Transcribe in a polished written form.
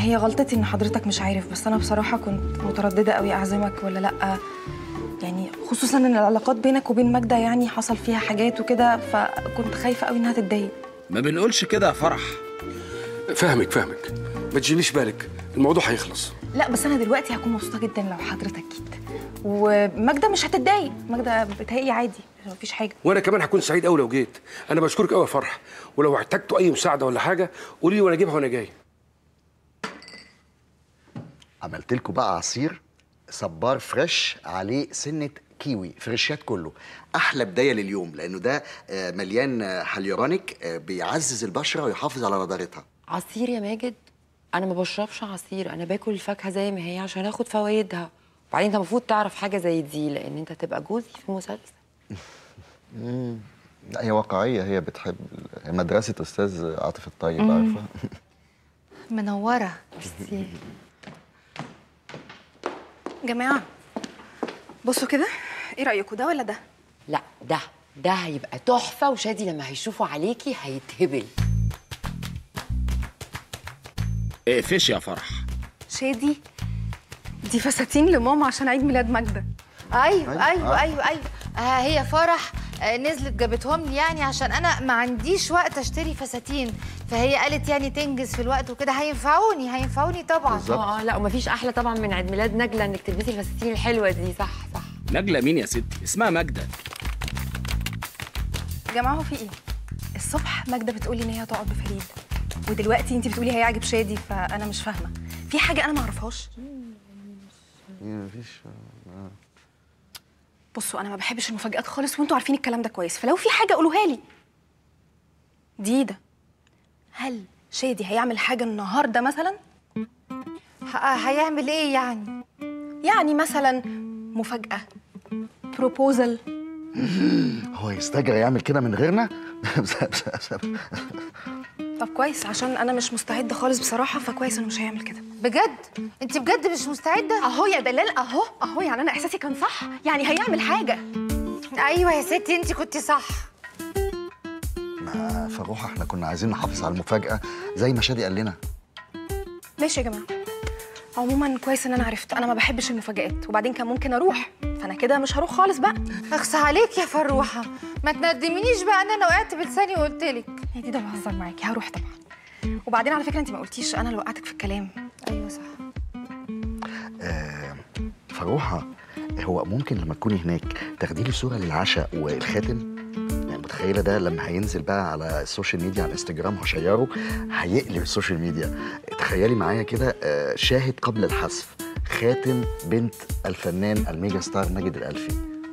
هي غلطتي ان حضرتك مش عارف، بس انا بصراحه كنت متردده قوي اعزمك ولا لا، يعني خصوصا ان العلاقات بينك وبين ماجدة يعني حصل فيها حاجات وكده، فكنت خايفه قوي انها تتضايق. ما بنقولش كده يا فرح. فاهمك، ما تجيليش بالك، الموضوع هيخلص. لا بس انا دلوقتي هكون مبسوطه جدا لو حضرتك جيت، وماجدة مش هتتضايق، ماجدة بتهيألي عادي مفيش حاجه. وانا كمان هكون سعيد قوي لو جيت. انا بشكرك قوي يا فرح، ولو احتجتوا اي مساعده ولا حاجه قولي لي وانا اجيبها وانا جاي. عملت لكم بقى عصير صبار فريش عليه سنه كيوي فريشات كله. احلى بدايه لليوم لانه ده مليان هاليورونيك بيعزز البشره ويحافظ على نضارتها. عصير يا ماجد؟ انا ما بشربش عصير، انا باكل الفاكهه زي ما هي عشان اخد فوائدها. وبعدين انت المفروض تعرف حاجه زي دي لان انت تبقى جوزي في مسلسل. لا هي واقعيه، هي بتحب مدرسه استاذ عاطف الطيب، عارفه. منوره. ميرسي. جماعه بصوا كده، ايه رايكم ده ولا ده؟ لا ده هيبقى تحفه، وشادي لما هيشوفوا عليكي هيتهبل. اقفش يا فرح. شادي دي فساتين لماما عشان عيد ميلاد ماجدة. ايوه. هي فرح نزلت جابتهم لي يعني عشان انا ما عنديش وقت اشتري فساتين، فهي قالت يعني تنجز في الوقت وكده. هينفعوني طبعا. لا ومفيش احلى طبعا من عيد ميلاد نجله انك تلبسي الفساتين الحلوه دي. صح. نجله مين يا ستي؟ اسمها ماجدة. يا جماعه هو في ايه؟ الصبح ماجدة بتقولي ان هي هتقعد بفريد، ودلوقتي انت بتقولي هيعجب شادي، فانا مش فاهمه في حاجه انا ما اعرفهاش. مفيش. بصوا انا ما بحبش المفاجآت خالص وانتوا عارفين الكلام ده كويس، فلو في حاجه قولوها لي. ديدا، هل شادي هيعمل حاجه النهارده مثلا؟ هيعمل ايه يعني؟ يعني مثلا مفاجاه، بروبوزل. هو يستجرى يعمل كده من غيرنا؟ طب كويس، عشان انا مش مستعده خالص بصراحه، فكويس انه مش هيعمل كده. بجد؟ انت بجد مش مستعده؟ اهو يا دلال، اهو يعني انا احساسي كان صح، يعني هيعمل حاجه. ايوه يا ستي انت كنتي صح. ما فروحه احنا كنا عايزين نحافظ على المفاجاه زي ما شادي قال لنا. ماشي يا جماعه، عموما كويس ان انا عرفت، انا ما بحبش المفاجآت، وبعدين كان ممكن اروح، فانا كده مش هروح خالص بقى. اخص عليك يا فروحه، ما تندمنيش بقى ان انا وقعت بلساني وقلت لك. يا دي ده بهزر معاكي، هروح طبعا. وبعدين على فكره انت ما قلتيش انا اللي وقعتك في الكلام. ايوه صح. فروحه، هو ممكن لما تكوني هناك تاخدي لي صوره للعشاء والخاتم؟ يعني متخيله ده لما هينزل بقى على السوشيال ميديا، على الانستجرام هشيره هيقلب السوشيال ميديا. تخيلي معايا كده شاهد قبل الحذف، خاتم بنت الفنان الميجا ستار ماجد الألفي.